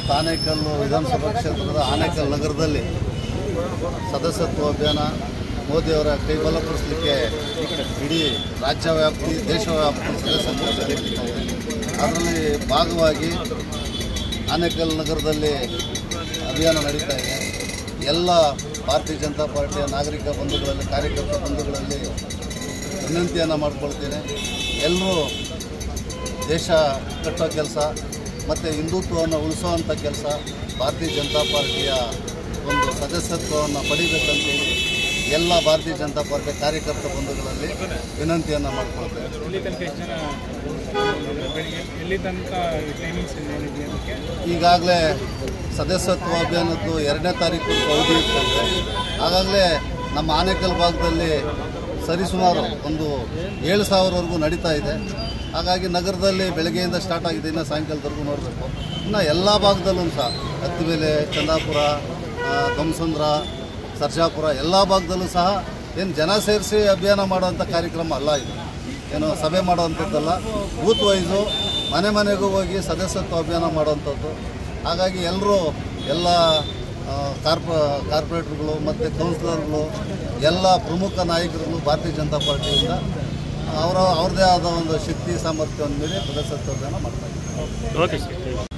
ಇವತ್ತು ಆನೇಕಲ್ಲು ವಿಧಾನಸಭಾ ಕ್ಷೇತ್ರದ ಆನೇಕಲ್ ನಗರದಲ್ಲಿ ಸದಸ್ಯತ್ವ ಅಭಿಯಾನ ಮೋದಿಯವರ ಕೈ ಬಲಪಡಿಸಲಿಕ್ಕೆ ಇಡೀ ರಾಜ್ಯ ವ್ಯಾಪ್ತಿ ದೇಶವ್ಯಾಪ್ತಿ ಸದಸ್ಯತ್ವ ನಡೀತಾ ಇದೆ. ಅದರಲ್ಲಿ ಭಾಗವಾಗಿ ಆನೇಕಲ್ ನಗರದಲ್ಲಿ ಅಭಿಯಾನ ನಡೀತಾ ಇದೆ. ಎಲ್ಲ ಭಾರತೀಯ ಜನತಾ ಪಾರ್ಟಿಯ ನಾಗರಿಕ ಬಂಧುಗಳಲ್ಲಿ ಕಾರ್ಯಕರ್ತ ಬಂಧುಗಳಲ್ಲಿ ವಿನಂತಿಯನ್ನು ಮಾಡಿಕೊಳ್ತೇನೆ. ಎಲ್ಲರೂ ದೇಶ ಕಟ್ಟೋ ಕೆಲಸ ಮತ್ತು ಹಿಂದುತ್ವವನ್ನು ಉಳಿಸೋವಂಥ ಕೆಲಸ ಭಾರತೀಯ ಜನತಾ ಪಾರ್ಟಿಯ ಒಂದು ಸದಸ್ಯತ್ವವನ್ನು ಪಡಿಬೇಕಂತೇಳಿ ಎಲ್ಲ ಭಾರತೀಯ ಜನತಾ ಪಾರ್ಟಿಯ ಕಾರ್ಯಕರ್ತ ಬಂಧುಗಳಲ್ಲಿ ವಿನಂತಿಯನ್ನು ಮಾಡಿಕೊಳ್ತೇವೆ. ಈಗಾಗಲೇ ಸದಸ್ಯತ್ವ ಅಭಿಯಾನದ್ದು 2ನೇ ತಾರೀಕು ಅವಧಿ ಇರ್ತದೆ. ಆಗಾಗಲೇ ನಮ್ಮ ಆನೇಕಲ್ ಭಾಗದಲ್ಲಿ ಸರಿಸುಮಾರು ಒಂದು 7,000ವರೆಗೂ ನಡೀತಾ ಇದೆ. ಹಾಗಾಗಿ ನಗರದಲ್ಲಿ ಬೆಳಗ್ಗೆಯಿಂದ ಸ್ಟಾರ್ಟ್ ಆಗಿದೆ, ಇನ್ನು ಸಾಯಂಕಾಲದವರೆಗೂ ನೋಡಬೇಕು. ಇನ್ನು ಎಲ್ಲ ಭಾಗದಲ್ಲೂ ಸಹ ಹತ್ತಿಬೇಲೆ, ಚಂದಾಪುರ, ಧ್ವಂಸಂದ್ರ, ಸರ್ಜಾಪುರ ಎಲ್ಲ ಭಾಗದಲ್ಲೂ ಸಹ ಏನು ಜನ ಸೇರಿಸಿ ಅಭಿಯಾನ ಮಾಡುವಂಥ ಕಾರ್ಯಕ್ರಮ ಅಲ್ಲ ಇದು. ಏನು ಸಭೆ ಮಾಡುವಂಥದ್ದಲ್ಲ, ಬೂತ್ ವೈಸು ಮನೆ ಮನೆಗೂ ಹೋಗಿ ಸದಸ್ಯತ್ವ ಅಭಿಯಾನ ಮಾಡುವಂಥದ್ದು. ಹಾಗಾಗಿ ಎಲ್ಲರೂ ಎಲ್ಲ ಕಾರ್ಪೊರೇಟರ್ಗಳು ಮತ್ತು ಕೌನ್ಸಿಲರ್ಗಳು ಎಲ್ಲ ಪ್ರಮುಖ ನಾಯಕರುಗಳು ಭಾರತೀಯ ಜನತಾ ಪಾರ್ಟಿಯಿಂದ ಅವ್ರದ್ದೇ ಆದ ಒಂದು ಶಕ್ತಿ ಸಾಮರ್ಥ್ಯವನ್ನು ಮೀರಿ ಸದಸ್ಯತ್ವ ಅಭಿಯಾನ ಮಾಡ್ತಾ ಇದ್ದಾರೆ.